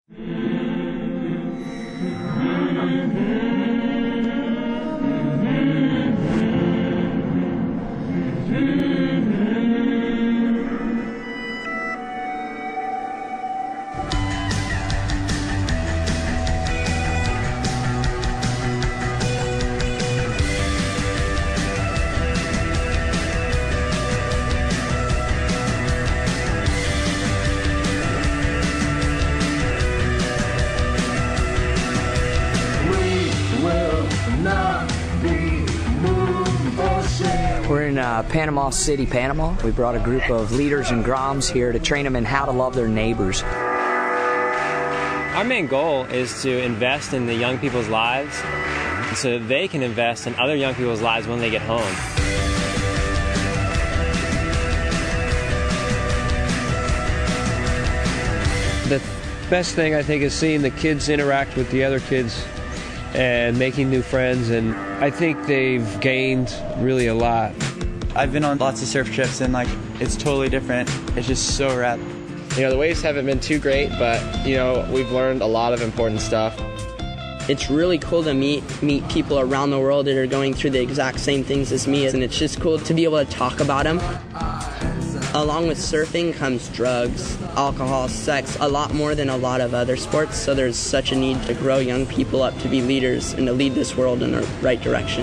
We're in Panama City, Panama. We brought a group of leaders and groms here to train them in how to love their neighbors. Our main goal is to invest in the young people's lives so that they can invest in other young people's lives when they get home. The best thing, I think, is seeing the kids interact with the other kids and making new friends, and I think they've gained really a lot. I've been on lots of surf trips and it's totally different. It's just so rad. You know, the waves haven't been too great, but you know, we've learned a lot of important stuff. It's really cool to meet people around the world that are going through the exact same things as me, and it's just cool to be able to talk about them. Along with surfing comes drugs, alcohol, sex, a lot more than a lot of other sports, so there's such a need to grow young people up to be leaders and to lead this world in the right direction.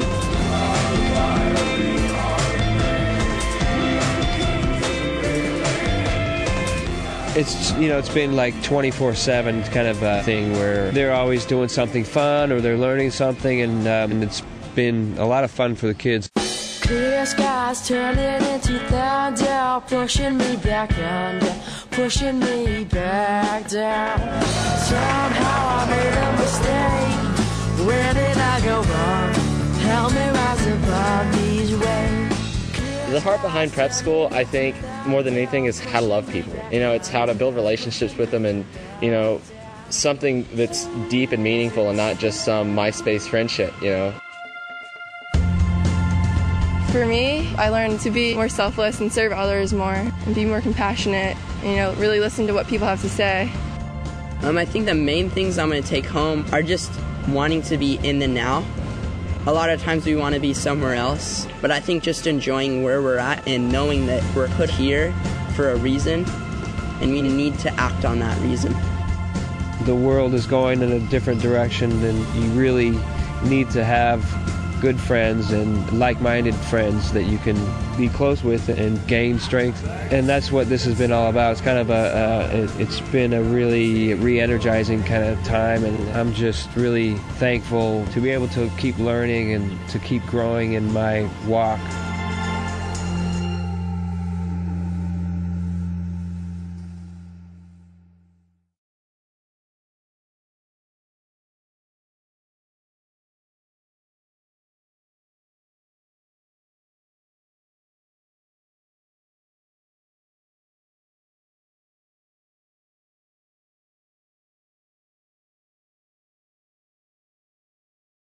It's, you know, it's been like 24/7 kind of a thing where they're always doing something fun or they're learning something, and it's been a lot of fun for the kids. Clear skies turning into thunder, pushing me back under, pushing me back down. Somehow I made a mistake. Where did I go wrong? Help me rise above these waves. The heart behind prep school, I think, more than anything, is how to love people. You know, it's how to build relationships with them, and, you know, something that's deep and meaningful and not just some MySpace friendship, you know. For me, I learned to be more selfless and serve others more and be more compassionate, you know, really listen to what people have to say. I think the main things I'm going to take home are just wanting to be in the now. A lot of times we want to be somewhere else, but I think just enjoying where we're at and knowing that we're put here for a reason and we need to act on that reason. The world is going in a different direction, and you really need to have good friends and like-minded friends that you can be close with and gain strength, and that's what this has been all about. It's kind of it's been a really re-energizing kind of time, and I'm just really thankful to be able to keep learning and to keep growing in my walk.